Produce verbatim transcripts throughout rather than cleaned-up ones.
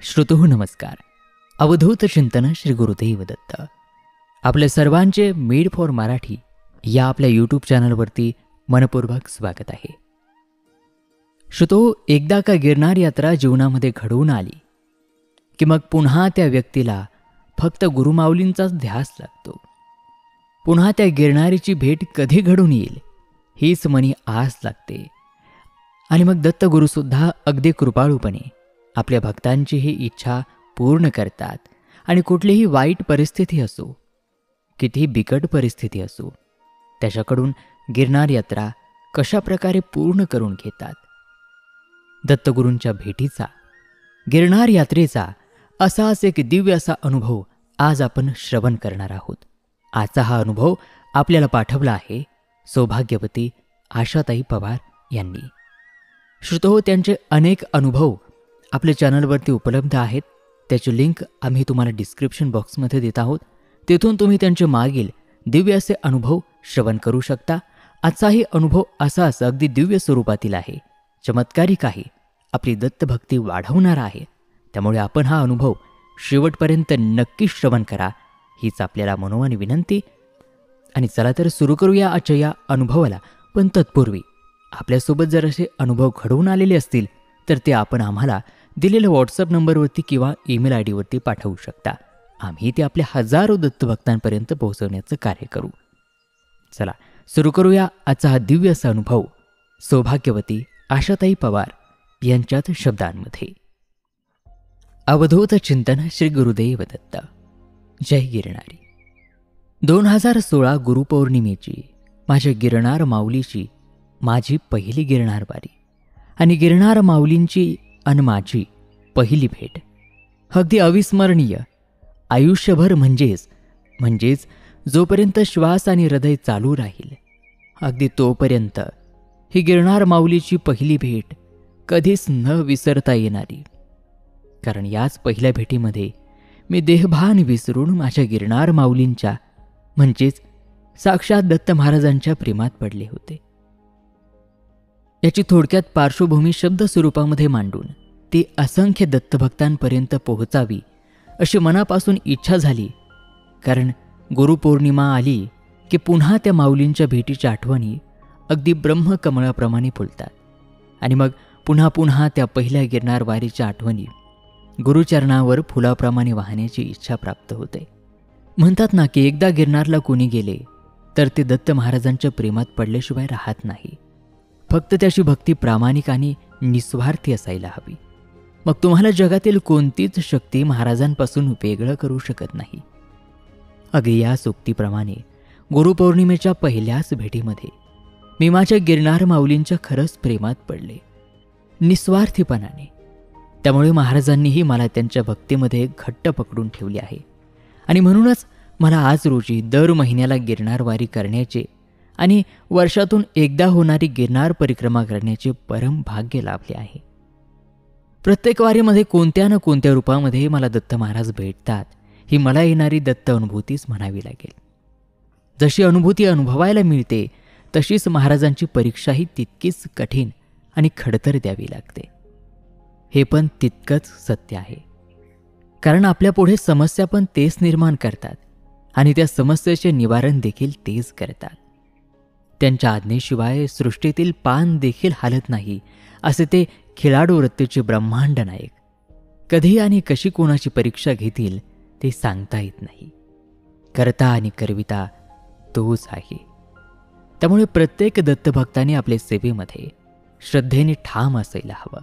श्रोतोः नमस्कार. अवधूत चिंतन श्री गुरुदेव दत्त. आपल्या सर्वांचे मेड फॉर मराठी या आपल्या यूट्यूब चॅनलवरती मनपूर्वक स्वागत आहे. श्रोतो, एकदा का गिरनार यात्रा जीवनामध्ये घडवून आली की मग पुन्हा त्या व्यक्तीला फक्त गुरुमाऊलींचाच ध्यास लागतो. पुन्हा त्या गिरनारीची भेट कधी घडून येईल हीच मनी आस लागते. आणि मग दत्तगुरूसुद्धा अगदी कृपाळूपणे आपल्या भक्तांची ही इच्छा पूर्ण करतात. आणि कुठलीही वाईट परिस्थिती असो, कितीही बिकट परिस्थिती असो, त्याच्याकडून गिरनार यात्रा कशा प्रकारे पूर्ण करून घेतात. दत्तगुरूंच्या भेटीचा, गिरनार यात्रेचा असाच एक दिव्य असा अनुभव आज आपण श्रवण करणार आहोत. आजचा हा अनुभव आपल्याला पाठवला आहे सौभाग्यवती आशाताई पवार यांनी. श्रोतो, त्यांचे अनेक अनुभव आपल्या चॅनलवरती उपलब्ध आहेत. त्याची लिंक आम्ही तुम्हाला डिस्क्रिप्शन बॉक्समध्ये देत आहोत. तेथून तुम्ही त्यांचे मागील दिव्य असे अनुभव श्रवण करू शकता. आजचाही अनुभव असाच अगदी दिव्य स्वरूपातील आहे, चमत्कारिक आहे, आपली दत्तभक्ती वाढवणारा आहे. त्यामुळे आपण हा अनुभव शेवटपर्यंत नक्की श्रवण करा हीच आपल्याला मनोवानी विनंती. आणि चला तर सुरू करूया आजच्या या अनुभवाला. पण तत्पूर्वी आपल्यासोबत जर असे अनुभव घडवून आलेले असतील तर ते आपण आम्हाला दिलेल्या व्हॉट्सअप नंबरवरती किंवा ईमेल आय डीवरती पाठवू शकता. आम्ही ते आपल्या हजारो दत्तभक्तांपर्यंत पोहोचवण्याचं कार्य करू. चला सुरू करूया आजचा हा दिव्य असा अनुभव सौभाग्यवती आशाताई पवार यांच्याच शब्दांमध्ये. अवधूत चिंतन श्री गुरुदेव दत्त. जय गिरनारी. दोन हजार सोळा गुरुपौर्णिमेची माझ्या गिरनार माऊलीची माझी पहिली गिरनार वारी आणि गिरनार माऊलींची अन माझी पहिली भेट अगदी अविस्मरणीय. आयुष्यभर म्हणजेच म्हणजेच जोपर्यंत श्वास आणि हृदय चालू राहील अगदी तोपर्यंत ही गिरनार माऊलीची पहिली भेट कधीच न विसरता येणारी. कारण याच पहिल्या भेटीमध्ये मी देहभान विसरून माझ्या गिरनार माऊलींच्या म्हणजेच साक्षात दत्त महाराजांच्या प्रेमात पडले होते. याची थोडक्यात पार्श्वभूमी शब्द स्वरूपामध्ये मांडून ती असंख्य दत्तभक्तांपर्यंत पोहोचावी अशी मनापासून इच्छा झाली. कारण गुरुपौर्णिमा आली की पुन्हा त्या माऊलींच्या भेटीच्या आठवणी अगदी ब्रह्मकमळाप्रमाणे फुलतात. आणि मग पुन्हा पुन्हा त्या पहिल्या गिरनार वारीच्या आठवणी गुरुचरणावर फुलाप्रमाणे वाहण्याची इच्छा प्राप्त होते. म्हणतात ना की एकदा गिरनारला कोणी गेले तर ते दत्त महाराजांच्या प्रेमात पडल्याशिवाय राहत नाही. फक्त त्याची भक्ती प्रामाणिक आणि निस्वार्थी असायला हवी. मग तुम्हाला जगातील कोणतीच शक्ती महाराजांपासून वेगळं करू शकत नाही. अगदी या सोक्तीप्रमाणे गुरुपौर्णिमेच्या पहिल्याच भेटीमध्ये मी माझ्या गिरनार माऊलींच्या खरंच प्रेमात पडले, निस्वार्थीपणाने. त्यामुळे महाराजांनीही मला त्यांच्या भक्तीमध्ये घट्ट पकडून ठेवले आहे. आणि म्हणूनच मला आज रोजी दर महिन्याला गिरनार वारी करण्याचे आणि वर्षातून एकदा होणारी गिरनार परिक्रमा करण्याचे परम भाग्य लाभले आहे. प्रत्येक वारीमध्ये कोणत्या ना कोणत्या रूपामध्ये मला दत्त महाराज भेटतात ही मला येणारी दत्त अनुभूतीच म्हणावी लागेल. जशी अनुभूती अनुभवायला मिळते तशीच महाराजांची परीक्षाही तितकीच कठीण आणि खडतर द्यावी लागते. हे पण तितकंच सत्य आहे. कारण आपल्यापुढे समस्या पण तेच निर्माण करतात आणि त्या समस्येचे निवारण देखील तेच करतात. त्यांच्या आज्ञेशिवाय सृष्टीतील पान देखील हालत नाही असे ते खिलाडू वृत्तीचे ब्रह्मांड नायक. कधी आणि कशी कोणाची परीक्षा घेतील ते सांगता येत नाही. करता आणि करविता तोच आहे. त्यामुळे प्रत्येक दत्तभक्ताने आपल्या सेवेमध्ये श्रद्धेने ठाम असायला हवं.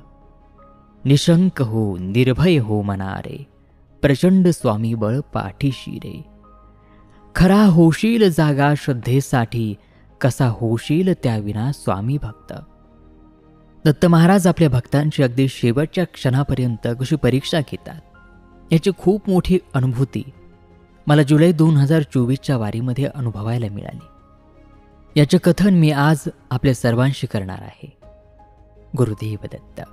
निशंक हो, निर्भय हो मनारे, प्रचंड स्वामी बळ पाठीशी रे. खरा होशील जागा श्रद्धेसाठी, कसा होशील त्याविना स्वामी भक्त. दत्त महाराज आपल्या भक्तांची अगदी शेवटच्या क्षणापर्यंत कशी परीक्षा घेतात याची खूप मोठी अनुभूती मला जुलै दोन हजार चोवीसच्या वारीमध्ये अनुभवायला मिळाली. याचे कथन मी आज आपल्या सर्वांशी करणार आहे. गुरुदेव दत्त.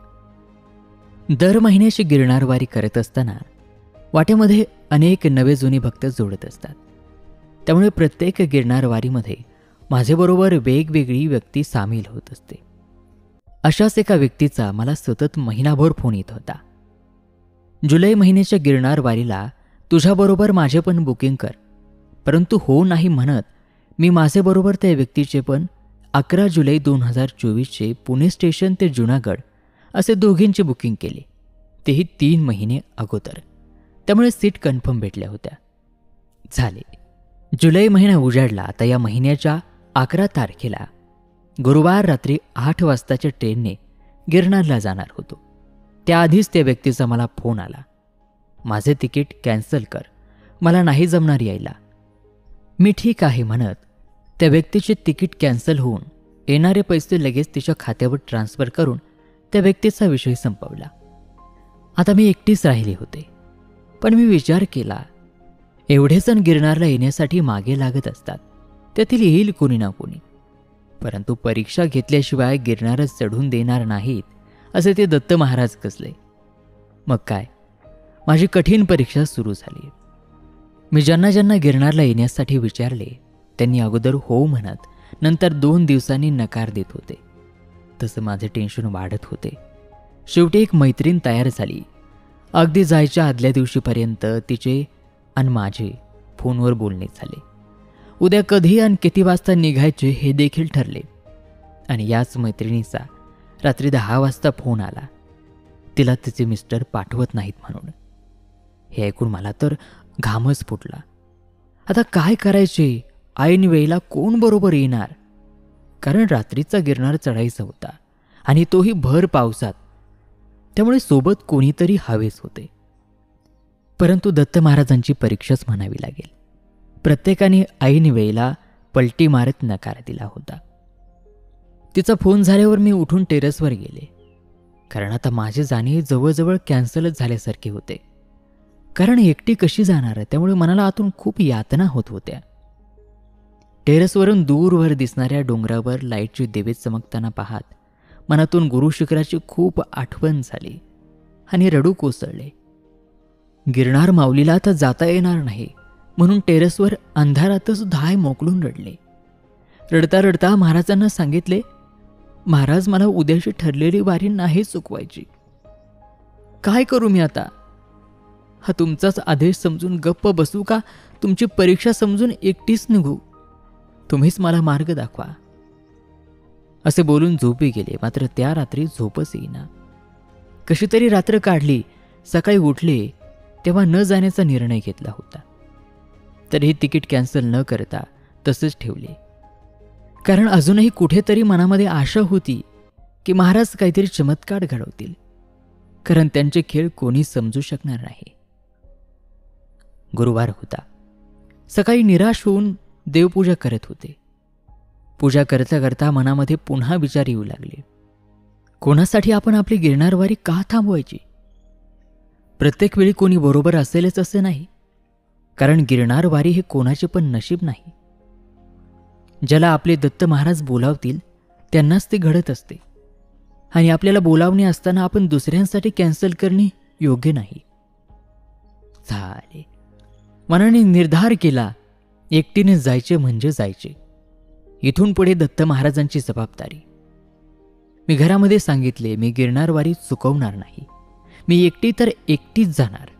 दर महिन्याची गिरनार वारी करत असताना वाटेमध्ये अनेक नवे जुने भक्त जोडत असतात. त्यामुळे प्रत्येक गिरनार वारीमध्ये माझ्याबरोबर वेगवेगळी व्यक्ती सामील होत असते. अशाच एका व्यक्तीचा मला सतत महिनाभर फोन येत होता. जुलै महिन्याच्या गिरनार वारीला तुझ्याबरोबर माझे पण बुकिंग कर. परंतु हो नाही म्हणत मी माझेबरोबर त्या व्यक्तीचे पण अकरा जुलै दोन हजार चोवीसचे पुणे स्टेशन ते जुनागड असे दोघींचे बुकिंग केले, तेही तीन महिने अगोदर. त्यामुळे सीट कन्फर्म भेटल्या होत्या. झाले. जुलै महिना उजाडला. आता या महिन्याच्या अकरा तारखेला गुरुवार रात्री आठ वाजताच्या ट्रेनने गिरनारला जाणार होतो. त्याआधीच त्या व्यक्तीचा मला फोन आला, माझे तिकीट कॅन्सल कर, मला नाही जमणार यायला. मी ठीक आहे म्हणत त्या व्यक्तीचे तिकीट कॅन्सल होऊन येणारे पैसे लगेच तिच्या खात्यावर ट्रान्स्फर करून त्या व्यक्तीचा विषय संपवला. आता मी एकटीच राहिली होते. पण मी विचार केला, एवढे जण गिरनारला येण्यासाठी मागे लागत असतात, त्यातील येईल कोणी ना कोणी. परंतु परीक्षा घेतल्याशिवाय गिरनारच चढून देणार नाहीत असे ते दत्त महाराज कसले. मग काय, माझी कठीण परीक्षा सुरू झाली. मी ज्यांना ज्यांना गिरनारला येण्यासाठी विचारले त्यांनी अगोदर हो म्हणत नंतर दोन दिवसांनी नकार देत होते. तसं माझे टेन्शन वाढत होते. शेवटी एक मैत्रीण तयार झाली. अगदी जायच्या आदल्या दिवशीपर्यंत तिचे आणि माझे फोनवर बोलणे झाले. उद्या कधी आणि किती वाजता निघायचे हे देखील ठरले. आणि याच मैत्रिणीचा रात्री दहा वाजता फोन आला, तिला तिचे मिस्टर पाठवत नाहीत म्हणून. हे ऐकून मला तर घामच फुटला. आता काय करायचे? ऐन वेळेला कोण बरोबर येणार? कारण रात्रीचा गिरनार चढायचा होता आणि तोही भर पावसात. त्यामुळे सोबत कोणीतरी हवेच होते. परंतु दत्त महाराजांची परीक्षाच म्हणावी लागेल. प्रत्येकाने ऐन वेळेला पलटी मारत नकार दिला होता. तिचा फोन झाल्यावर मी उठून टेरेसवर गेले. कारण आता माझे जाणे जवळजवळ कॅन्सलच झाल्यासारखे होते. कारण एकटी कशी जाणार, त्यामुळे मनाला आतून खूप यातना होत होत्या. टेरेसवरून दूरवर दिसणाऱ्या डोंगरावर लाईटची दिवे चमकताना पाहत मनातून गुरु शिखराची खूप आठवण झाली आणि रडू कोसळले. गिरनार माऊलीला आता जाता येणार नाही म्हणून टेरेसवर अंधारातच धाय मोकलून रडले. रडता रडता महाराजांना सांगितले, महाराज मला उद्याची ठरलेली वारी नाही चुकवायची. काय करू मी आता? हा तुमचाच आदेश समजून गप्प बसू का तुमची परीक्षा समजून एकटीच निघू? तुम्हीच मला मार्ग दाखवा. असे बोलून झोपी गेले. मात्र त्या रात्री झोपच येईना. कशी तरी रात्र काढली. सकाळी उठले तेव्हा न जाण्याचा निर्णय घेतला होता. तर हे तिकीट कॅन्सल न करता तसेच ठेवले. कारण अजूनही कुठेतरी मनामध्ये आशा होती की महाराज काहीतरी चमत्कार घडवतील. कारण त्यांचे खेळ कोणी समजू शकणार नाही. गुरुवार होता. सकाळी निराश होऊन देवपूजा करत होते. पूजा करता करता मनामध्ये पुन्हा विचार येऊ लागले, कोणासाठी आपण आपली गिरनारवारी का थांबवायची? प्रत्येक वेळी कोणी बरोबर असेलच असे नाही. कारण गिरनारवारी हे कोणाचे पण नशीब नाही. ज्याला आपले दत्त महाराज बोलावतील त्यांनाच ते घडत असते. आणि आपल्याला बोलावणे असताना आपण दुसऱ्यांसाठी कॅन्सल करणे योग्य नाही. झाले. मनाने निर्धार केला, एकटीने जायचे म्हणजे जायचे. इथून पुढे दत्त महाराजांची जबाबदारी. मी घरामध्ये सांगितले, मी गिरनारवारी चुकवणार नाही. मी एकटी तर एकटीच जाणार.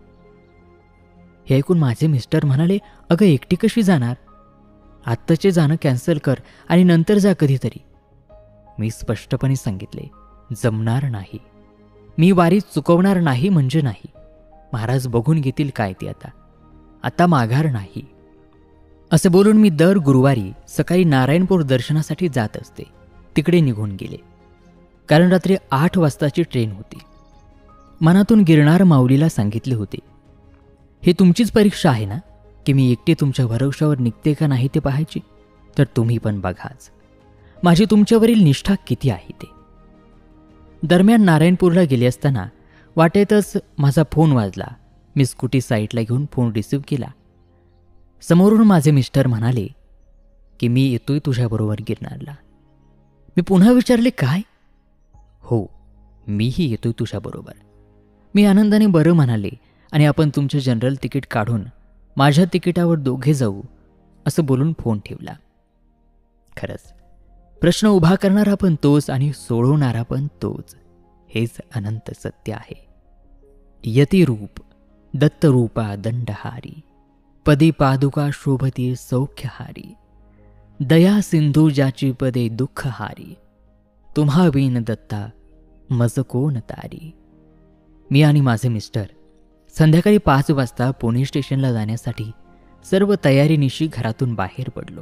हे ऐकून माझे मिस्टर म्हणाले, अगं एकटी कशी जाणार? आत्ताचे जाणं कॅन्सल कर आणि नंतर जा कधीतरी. मी स्पष्टपणे सांगितले, जमणार नाही. मी वारी चुकवणार नाही म्हणजे नाही. महाराज बघून घेतील काय ते आता. आता माघार नाही. असे बोलून मी दर गुरुवारी सकाळी नारायणपूर दर्शनासाठी जात असते. तिकडे निघून गेले. कारण रात्री आठ वाजताची ट्रेन होती. मनातून गिरनार माऊलीला सांगितले होते, हे तुमचीच परीक्षा आहे ना, की मी एकटी तुमच्या भरवशावर निघते का नाही ते पाहायची. तर तुम्ही पण बघाच माझी तुमच्यावरील निष्ठा किती आहे ते. दरम्यान नारायणपूरला गेले असताना वाटेतच माझा फोन वाजला. मी स्कूटी साईडला घेऊन फोन रिसीव्ह केला. समोरून माझे मिस्टर म्हणाले की मी येतोय तुझ्याबरोबर गिरनारला. मी पुन्हा विचारले, काय? हो, मीही येतोय तुझ्याबरोबर. मी आनंदाने बरं म्हणाले आणि आपण तुमचे जनरल तिकीट काढून माझ्या तिकिटावर दोघे जाऊ असं बोलून फोन ठेवला. खरंच प्रश्न उभा करणारा पण तोच आणि सोडवणारा पण तोच, हेच अनंत सत्य आहे. यतिरूप दत्तरूपा दंडहारी, पदी पादुका शोभती सौख्यहारी, दया सिंधू ज्याची पदे दुःखहारी, तुम्हा विन दत्ता मज कोण तारी. मी आणि माझे मिस्टर संध्याकाळी पाच वाजता पुणे स्टेशनला जाण्यासाठी सर्व तयारीनिशी घरातून बाहेर पडलो.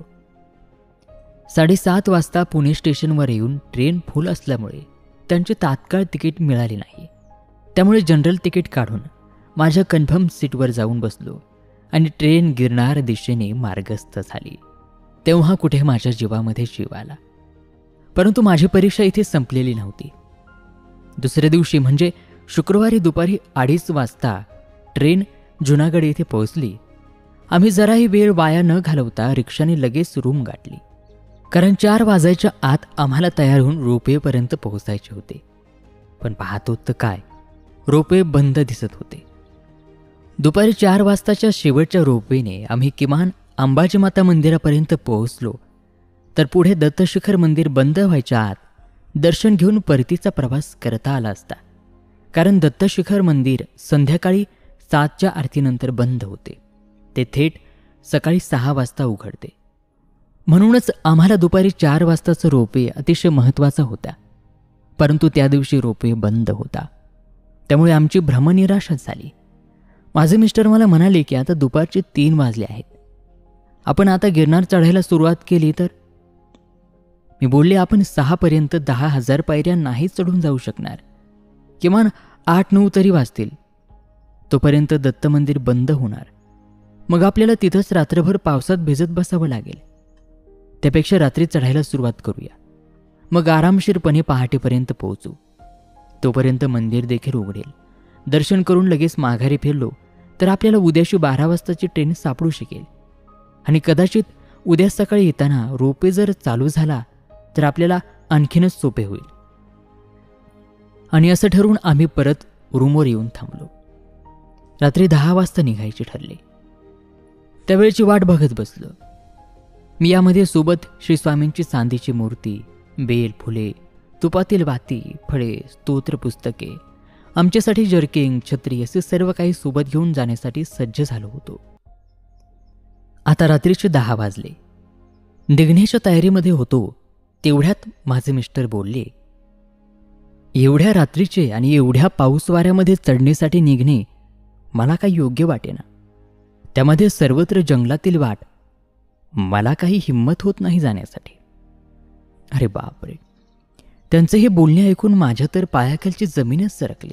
साडेसात वाजता पुणे स्टेशनवर येऊन ट्रेन फुल असल्यामुळे त्यांचे तात्काळ तिकीट मिळाले नाही. त्यामुळे जनरल तिकीट काढून माझ्या कन्फर्म सीटवर जाऊन बसलो आणि ट्रेन गिरनार दिशेने मार्गस्थ झाली. तेव्हा कुठे माझ्या जीवामध्ये जीव आला. परंतु माझी परीक्षा इथे संपलेली नव्हती. दुसऱ्या दिवशी म्हणजे शुक्रवारी दुपारी अडीच वाजता ट्रेन जुनागड येथे पोहोचली. आम्ही जराही वेळ वाया न घालवता रिक्षाने लगेच रूम गाठली, कारण चार वाजायच्या आत आम्हाला तयार होऊन रोपवेपर्यंत पोहोचायचे होते. पण पाहतो तर काय, रोपवे बंद दिसत होते. दुपारी चार वाजताच्या शेवटच्या रोपवेने आम्ही किमान अंबाजी माता मंदिरापर्यंत पोहोचलो, तर पुढे दत्तशिखर मंदिर बंद व्हायच्या आत दर्शन घेऊन परतीचा प्रवास करता आला असता, कारण दत्तशिखर मंदिर संध्याकाळी सातच्या आरतीनंतर बंद होते. ते थेट सकाळी सहा वाजता उघडते. म्हणूनच आम्हाला दुपारी चार वाजताचा रोपवे अतिशय महत्त्वाचा होता. परंतु त्या दिवशी रोपवे बंद होता. त्यामुळे आमची भ्रमनिराशा झाली. माझे मिस्टर मला म्हणाले की आता दुपारचे तीन वाजले आहेत, आपण आता गिरनार चढायला सुरुवात केली तर. मी बोलले, आपण सहापर्यंत दहा हजार पायऱ्या नाही चढून जाऊ शकणार, किमान आठ नऊ तरी वाजतील. तोपर्यंत दत्त मंदिर बंद होणार. मग आपल्याला तिथंच रात्रभर पावसात भिजत बसावं लागेल. त्यापेक्षा रात्री चढायला सुरुवात करूया, मग आरामशीरपणे पहाटेपर्यंत पोहोचू. तोपर्यंत मंदिर देखील उघडेल. दर्शन करून लगेच माघारी फिरलो तर आपल्याला उद्याशी बारा वाजताची ट्रेन सापडू शकेल. आणि कदाचित उद्या सकाळी येताना रोपवे जर चालू झाला तर आपल्याला आणखीनच सोपे होईल. आणि असं ठरवून आम्ही परत रूमवर येऊन थांबलो. रात्री दहा वाजता निघायचे ठरले. त्यावेळेची वाट बघत बसलो. मी यामध्ये सोबत श्री स्वामींची चांदीची मूर्ती, बेल, फुले, तुपातील वाती, फळे, स्तोत्र पुस्तके, आमच्यासाठी जर्किंग, छत्री असे सर्व काही सोबत घेऊन जाण्यासाठी सज्ज झालो होतो. आता रात्रीचे दहा वाजले. निघण्याच्या तयारीमध्ये होतो तेवढ्यात माझे मिस्टर बोलले, एवढ्या रात्रीचे आणि एवढ्या पाऊस वाऱ्यामध्ये चढण्यासाठी निघणे मला काही योग्य वाटेना. त्यामध्ये सर्वत्र जंगलातील वाट, मला काही हिंमत होत नाही जाण्यासाठी. अरे बापरे, त्यांचे हे बोलणे ऐकून माझ्या तर पायाखालची जमीनच सरकली.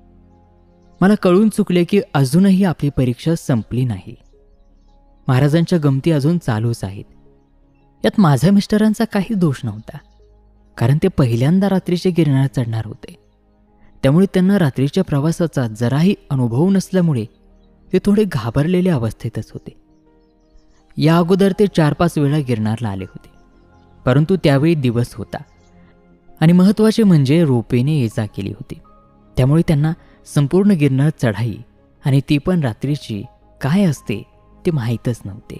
मला कळून चुकले की अजूनही आपली परीक्षा संपली नाही. महाराजांच्या गमती अजून चालूच आहेत. यात माझ्या मिस्टरांचा काही दोष नव्हता, कारण ते पहिल्यांदा रात्रीचे गिरनार चढणार होते. त्यामुळे त्यांना रात्रीच्या प्रवासाचा जराही अनुभव नसल्यामुळे ते थोडे घाबरलेल्या अवस्थेतच होते. या अगोदर ते चार पाच वेळा गिरनारला आले होते, परंतु त्यावेळी दिवस होता आणि महत्त्वाचे म्हणजे रोपेने ये जा केली होती. त्यामुळे त्यांना संपूर्ण गिरनार चढाई आणि ती पण रात्रीची काय असते ते माहीतच नव्हते.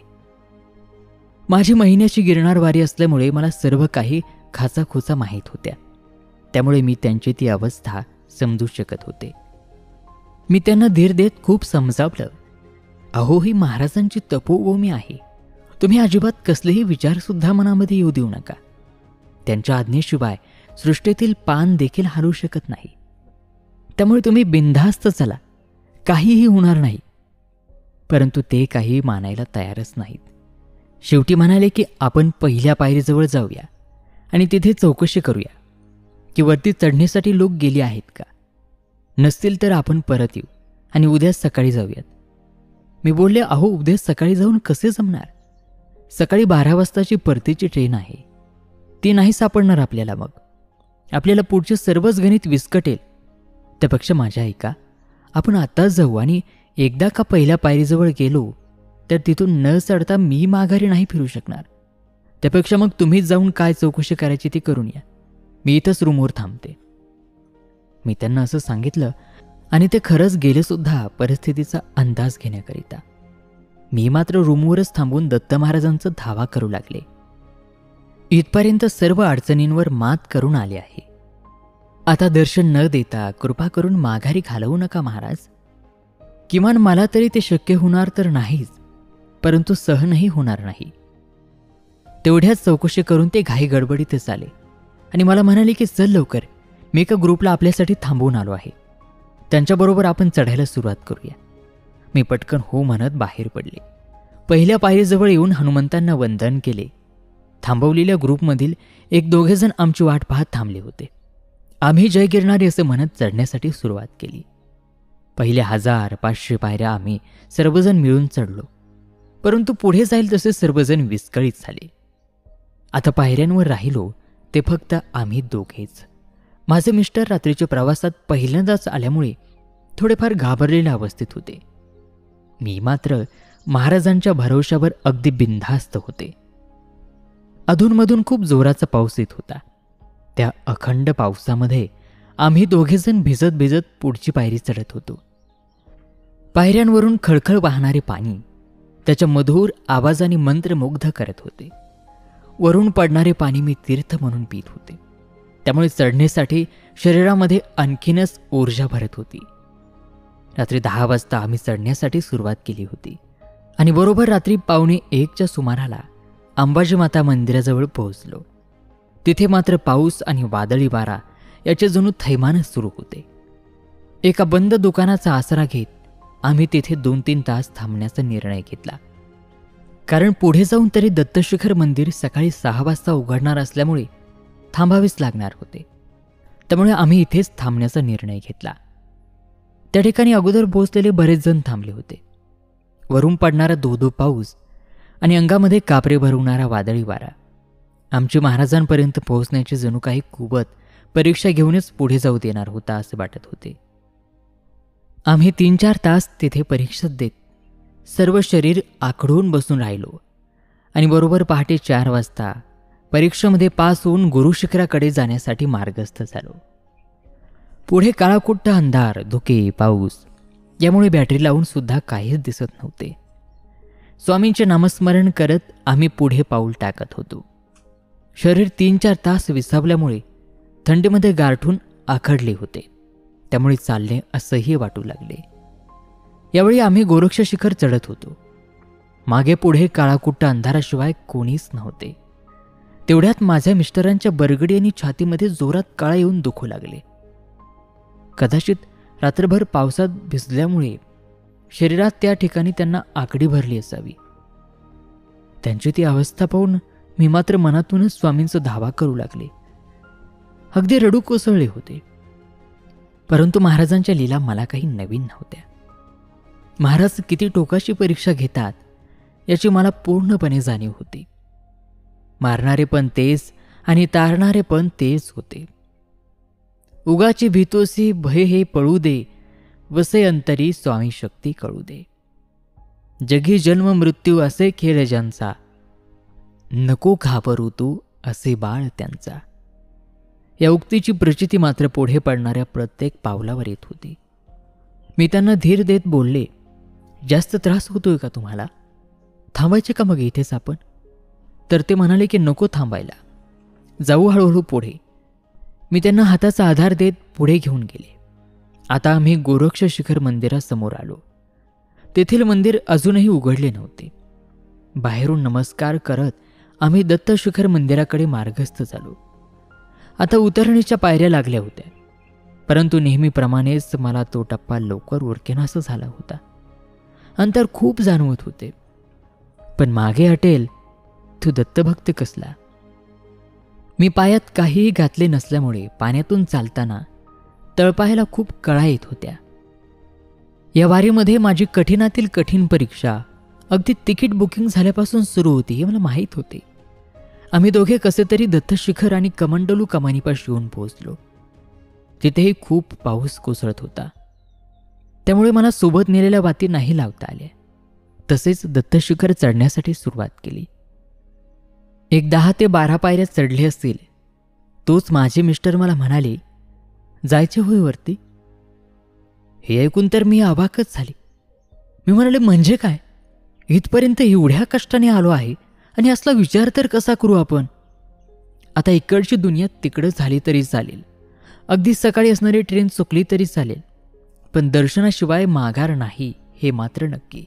माझी महिन्याची गिरनार वारी असल्यामुळे मला सर्व काही खाचाखोचा माहीत होत्या. त्यामुळे मी त्यांची ती अवस्था समजू शकत होते. मी त्यांना धीर देत खूप समजावलं, अहो ही महाराजांची तपोभूमी आहे. तुम्ही अजिबात कसलेही विचारसुद्धा मनामध्ये येऊ देऊ नका. त्यांच्या आज्ञेशिवाय सृष्टीतील पान देखील हलू शकत नाही. त्यामुळे तुम्ही बिनधास्त चला, काहीही होणार नाही. परंतु ते काही मानायला तयारच नाहीत. शेवटी म्हणाले की आपण पहिल्या पायरीजवळ जाऊया आणि तिथे चौकशी करूया की वरती चढण्यासाठी लोक गेले आहेत का. नसतील तर आपण परत येऊ आणि उद्या सकाळी जाऊयात. मी बोलले, अहो उद्या सकाळी जाऊन कसे जमणार. सकाळी बारा वाजताची परतीची ट्रेन आहे, ती नाही सापडणार आपल्याला. मग आपल्याला पुढचे सर्वच गणित विस्कटेल. त्यापेक्षा माझ्या ऐका, आपण आत्ताच जाऊ आणि एकदा का पहिल्या पायरीजवळ गेलो तर तिथून न चढता मी माघारी नाही फिरू शकणार. त्यापेक्षा मग तुम्हीच जाऊन काय चौकशी करायची ती करून या. मी इथंच रूमवर थांबते. मी त्यांना असं सांगितलं आणि ते खरंच गेले सुद्धा परिस्थितीचा अंदाज घेण्याकरिता. मी मात्र रूमवरच थांबून दत्त महाराजांचा धावा करू लागले. इथपर्यंत सर्व अडचणींवर मात करून आले आहे. आता दर्शन न देता कृपा करून माघारी घालवू नका महाराज, किमान मला तरी ते शक्य होणार तर नाहीच, परंतु सहनही होणार नाही. तेवढ्याच चौकशी करून ते घाई गडबडीतच आले आणि मला म्हणाले की चल लवकर, मी एका ग्रुपला आपल्यासाठी थांबवून आलो आहे, त्यांच्याबरोबर आपण चढायला सुरुवात करूया. मी पटकन हो म्हणत बाहेर पडले. पहिल्या पायरीजवळ येऊन हनुमंतांना वंदन केले. थांबवलेल्या ग्रुपमधील एक दोघेजण आमची वाट पाहत थांबले होते. आम्ही जय गिरणारी असं म्हणत चढण्यासाठी सुरुवात केली. पहिल्या हजार पाचशे पायऱ्या आम्ही सर्वजण मिळून चढलो, परंतु पुढे जाईल तसे सर्वजण विस्कळीत झाले. आता पायऱ्यांवर राहिलो ते फक्त आम्ही दोघेच. माझे मिस्टर रात्रीच्या प्रवासात पहिल्यांदाच आल्यामुळे थोडेफार घाबरलेल्या अवस्थेत होते. मी मात्र महाराजांच्या भरवशावर अगदी बिनधास्त होते. अधूनमधून खूप जोराचा पाऊस येत होता. त्या अखंड पावसामध्ये आम्ही दोघेजण भिजत भिजत पुढची पायरी चढत होतो. पायऱ्यांवरून खळखळ वाहणारे पाणी त्याच्या मधुर आवाजाने मंत्रमुग्ध करत होते. वरून पडणारे पाणी मी तीर्थ म्हणून पित होते, त्यामुळे चढण्यासाठी शरीरामध्ये आणखीनच ऊर्जा भरत होती. रात्री दहा वाजता आम्ही चढण्यासाठी सुरुवात केली होती आणि बरोबर रात्री पावणे एकच्या सुमाराला अंबाजी माता मंदिराजवळ पोहोचलो. तिथे मात्र पाऊस आणि वादळी वारा याचे जणू थैमानच सुरू होते. एका बंद दुकानाचा आसरा घेत आम्ही तिथे दोन तीन तास थांबण्याचा निर्णय घेतला, कारण पुढे जाऊन तरी दत्तशिखर मंदिर सकाळी सहा वाजता उघडणार असल्यामुळे थांबावेच लागणार होते. त्यामुळे आम्ही इथेच थांबण्याचा निर्णय घेतला. त्या ठिकाणी अगोदर पोहोचलेले बरेच जण थांबले होते. वरून पडणारा धोधो पाऊस आणि अंगामध्ये कापरे भरवणारा वादळी वारा आमची महाराजांपर्यंत पोहोचण्याची जणू काही कुवत परीक्षा घेऊनच पुढे जाऊ देणार होता असे वाटत होते. आम्ही तीन चार तास तिथे परीक्षा देत सर्व शरीर आखडून बसून राहिलो आणि बरोबर पहाटे चार वाजता परीक्षेमध्ये पास होऊन गुरुशिखराकडे जाण्यासाठी मार्गस्थ झालो. पुढे काळाकुट्ट अंधार, धुके, पाऊस यामुळे बॅटरी लावून सुद्धा काहीच दिसत नव्हते. स्वामींचे नामस्मरण करत आम्ही पुढे पाऊल टाकत होतो. शरीर तीन चार तास विसावल्यामुळे थंडीमध्ये गारठून आखडले होते, त्यामुळे चालणे असह्य वाटू लागले. यावेळी आम्ही गोरक्ष शिखर चढत होतो. मागे पुढे काळाकुट्ट अंधाराशिवाय कोणीच नव्हते. तेवढ्यात माझ्या मिस्टरांच्या बरगडी आणि छातीमध्ये जोरात काळा येऊन दुखू लागले. कदाचित रात्रभर पावसात भिजल्यामुळे शरीरात त्या ठिकाणी त्यांना आकडी भरली असावी. त्यांची ती अवस्था पाहून मी मात्र मनातूनच स्वामींचा धावा करू लागले. अगदी रडू कोसळले होते. परंतु महाराजांच्या लीला मला काही नवीन नव्हत्या. महाराज किती टोकाची परीक्षा घेतात याची मला पूर्णपणे जाणीव होती. मारणारे पण तेच आणि तारणारे पण तेच होते. उगाची भीतोसी भय हे पळू दे, वसे अंतरी स्वामी शक्ती कळू दे. जगी जन्म मृत्यू असे खेळ ज्यांचा, नको घाबरू तू असे बाळ त्यांचा. या उक्तीची प्रचिती मात्र पुढे पडणाऱ्या प्रत्येक पावलावर येत होती. मी त्यांना धीर देत बोलले, जास्त त्रास होतोय का तुम्हाला? थांबायचे का मग इथेच आपण? तर ते म्हणाले की नको थांबायला, जाऊ हळूहळू पुढे. मी त्यांना हाताचा आधार देत पुढे घेऊन गेले. आता आम्ही गोरक्ष शिखर मंदिरासमोर आलो. तेथील मंदिर अजूनही उघडले नव्हते. बाहेरून नमस्कार करत आम्ही दत्तशिखर मंदिराकडे मार्गस्थ झालो. आता उतरणीच्या पायऱ्या लागल्या होत्या, परंतु नेहमीप्रमाणेच मला तो टप्पा लवकर उरकेनासा झाला होता. अंतर खूप जाणवत होते, पण मागे हटेल तो दत्तभक्त कसला. मी पायात काहीही घातले नसल्यामुळे पाण्यातून चालताना तळपायाला खूप कळा येत होत्या. या वारीमध्ये माझी कठीणातील कठीण परीक्षा अगदी तिकीट बुकिंग झाल्यापासून सुरू होती हे मला माहीत होते. आम्ही दोघे कसे तरी दत्तशिखर आणि कमंडलू कमानीपाशी येऊन पोहोचलो. तिथेही खूप पाऊस कोसळत होता, त्यामुळे मला सोबत नेलेल्या वाती नाही लावता आल्या. तसेच दत्तशिखर चढण्यासाठी सुरुवात केली. एक दहा ते बारा पायऱ्या चढले असतील तोच माझे मिस्टर मला म्हणाले, जायचे होय वरती? हे ऐकून तर मी अवाकच झाले. मी म्हणाले, म्हणजे काय? इथपर्यंत एवढ्या कष्टाने आलो आहे आणि असला विचार तर कसा करू आपण? आता इकडची दुनिया तिकडं झाली तरी चालेल, अगदी सकाळी असणारी ट्रेन चुकली तरी चालेल, पण दर्शनाशिवाय माघार नाही हे मात्र नक्की.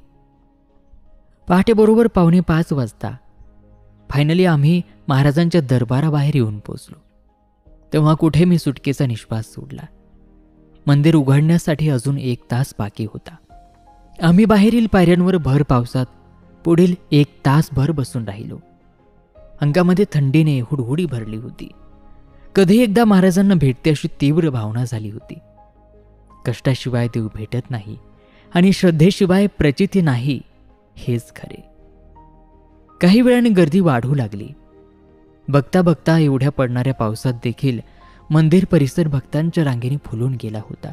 पहाटे बरोबर पावणे पाच वाजता फायनली आम्ही महाराजांच्या दरबाराबाहेर येऊन पोचलो. तेव्हा कुठे मी सुटकेचा निश्वास सोडला. मंदिर उघडण्यासाठी अजून एक तास बाकी होता. आम्ही बाहेरील पायऱ्यांवर भर पावसात पुढील एक तासभर बसून राहिलो. अंगामध्ये थंडीने हुडहुडी भरली होती. कधी एकदा महाराजांना भेटते अशी तीव्र भावना झाली होती. कष्टाशिवाय देव भेटत नाही आणि श्रद्धेशिवाय प्रचिती नाही हेच खरे. काही वेळाने गर्दी वाढू लागली. बघता बघता एवढ्या पडणाऱ्या पावसात देखील मंदिर परिसर भक्तांच्या रांगेने फुलून गेला होता.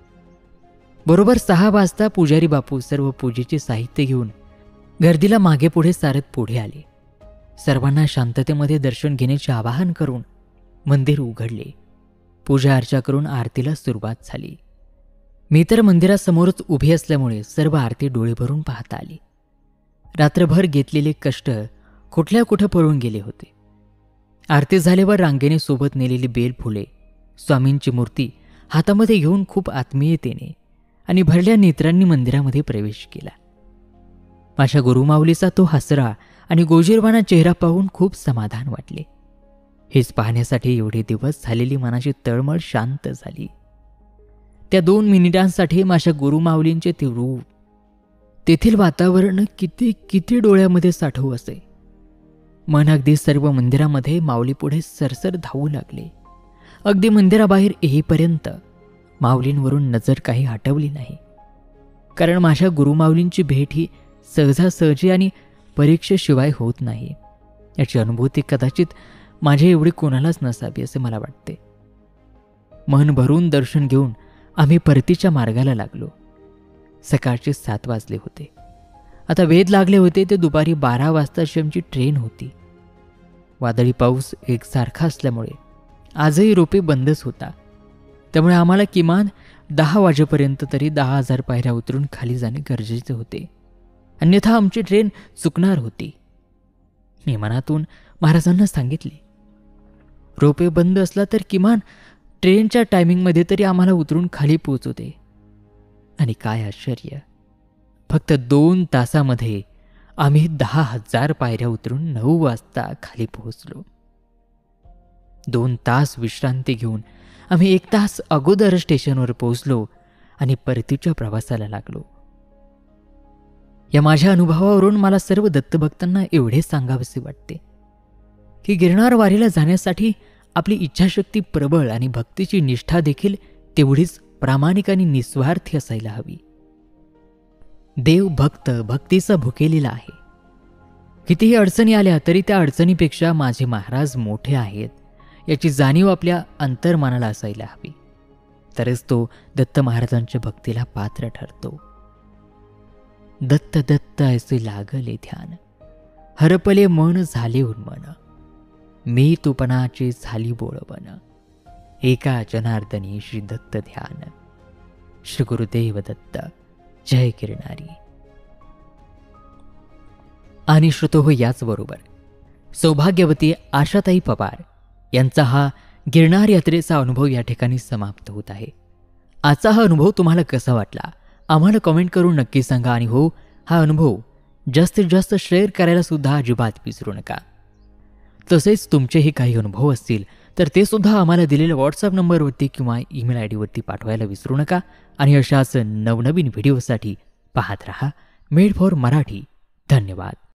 बरोबर सहा वाजता पुजारी बापू सर्व पूजेचे साहित्य घेऊन गर्दीला मागे पुढे सारत पुढे आले. सर्वांना शांततेमध्ये दर्शन घेण्याचे आवाहन करून मंदिर उघडले. पूजा अर्चा करून आरतीला सुरुवात झाली. मी तर मंदिरासमोरच उभी असल्यामुळे सर्व आरती डोळे भरून पाहता आली. रात्रभर घेतलेले कष्ट कुठल्या कुठे पळून गेले होते. आरती झाल्यावर रांगेने सोबत नेलेली बेल फुले, स्वामींची मूर्ती हातामध्ये घेऊन खूप आत्मीयतेने आणि भरल्या नेत्रांनी मंदिरामध्ये प्रवेश केला. माझ्या गुरुमाऊलीचा तो हसरा आणि गोजीरवाणा चेहरा पाहून खूप समाधान वाटले. हेच पाहण्यासाठी एवढे दिवस झालेली मनाची तळमळ शांत झाली. त्या दोन मिनिटांसाठी माझ्या गुरुमाऊलींचे ते रूप, तेथील वातावरण किती किती डोळ्यामध्ये साठवू असे. मन अगदी सर्व मंदिरामध्ये माऊलीपुढे सरसर धावू लागले. अगदी मंदिराबाहेर येईपर्यंत माऊलींवरून नजर काही हटवली नाही. कारण माझ्या गुरुमाऊलींची भेट ही सहजासहजी आणि परीक्षेशिवाय होत नाही. याची अनुभूती कदाचित माझ्या एवढी कोणालाच नसावी असे मला वाटते. मन भरून दर्शन घेऊन आम्ही परतीच्या मार्गाला लागलो. सकाळचे सात वाजले होते. आता वेध लागले होते ते दुपारी बारा वाजताची आमची ट्रेन होती. वादळी पाऊस एकसारखा असल्यामुळे आजही रोपे बंदच होता. त्यामुळे आम्हाला किमान दहा वाजेपर्यंत तरी दहा हजार पायऱ्या उतरून खाली जाणे गरजेचे होते. अन्यथा आमची ट्रेन चुकणार होती. मी मनातून महाराजांना सांगितले, रोपे बंद असला तर किमान ट्रेनच्या टायमिंगमध्ये तरी आम्हाला उतरून खाली पोहोचू दे. आणि काय आश्चर्य, फक्त दोन तासामध्ये आम्ही दहा हजार पायऱ्या उतरून नऊ वाजता खाली पोहोचलो. दोन तास विश्रांती घेऊन आम्ही एक तास अगोदर स्टेशनवर पोहोचलो आणि परतीच्या प्रवासाला लागलो. या माझ्या अनुभवावरून मला सर्व दत्तभक्तांना एवढे सांगावेसे वाटते की गिरनार वारीला जाण्यासाठी आपली इच्छाशक्ती प्रबळ आणि भक्तीची निष्ठा देखील तेवढीच प्रामाणिक आणि निस्वार्थी असायला हवी. देव भक्त भक्तीचा भुकेलेला आहे. कितीही अडचणी आल्या तरी त्या अडचणीपेक्षा माझे महाराज मोठे आहेत याची जाणीव आपल्या अंतर्मनाला असायला हवी. तरच तो दत्त महाराजांच्या भक्तीला पात्र ठरतो. दत्त दत्त ऐसे लागले ध्यान, हरपले मन झाले उन्मन, मी तुपणाची झाली बोळबन, एका जनार्दनी श्री दत्त ध्यान. श्री गुरुदेव दत्त. जय गिरनारी. आणि श्रोतो हो, याचबरोबर सौभाग्यवती आशाताई पवार यांचा हा गिरनार यात्रेचा अनुभव या ठिकाणी समाप्त होत आहे. आजचा हा अनुभव तुम्हाला कसा वाटला आम्हाला कमेंट करून नक्की सांगा. आणि हो, हा अनुभव जास्तीत जास्त शेअर करायला सुद्धा अजिबात विसरू नका. तसेच तुमचेही काही अनुभव असतील तर ते सुद्धा आम्हाला दिलेल्या व्हॉट्सअप नंबरवरती किंवा ईमेल आय डीवरती पाठवायला विसरू नका. आणि अशाच नवनवीन व्हिडिओसाठी पाहत रहा मेड फॉर मराठी. धन्यवाद.